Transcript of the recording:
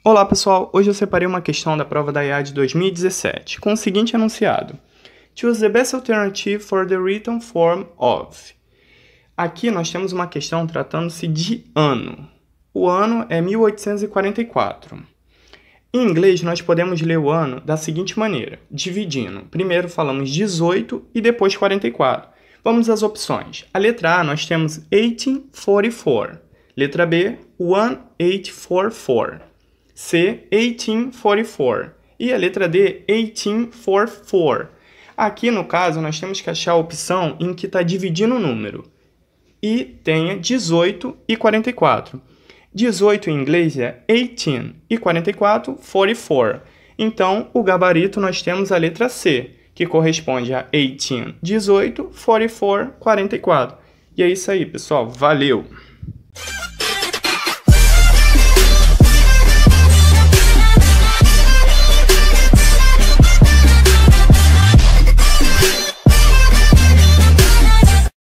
Olá pessoal, hoje eu separei uma questão da prova da IAD 2017 com o seguinte enunciado: Choose the best alternative for the written form of. Aqui nós temos uma questão tratando-se de ano. O ano é 1844. Em inglês nós podemos ler o ano da seguinte maneira, dividindo. Primeiro falamos 18 e depois 44. Vamos às opções. A letra A nós temos 1844. Letra B, 1844. C, 1844. E a letra D, 1844. Aqui, no caso, nós temos que achar a opção em que está dividindo o número. E tenha 18 e 44. 18 em inglês é 18 e 44, 44. Então, o gabarito nós temos a letra C, que corresponde a 18, 18, 44, 44. E é isso aí, pessoal. Valeu!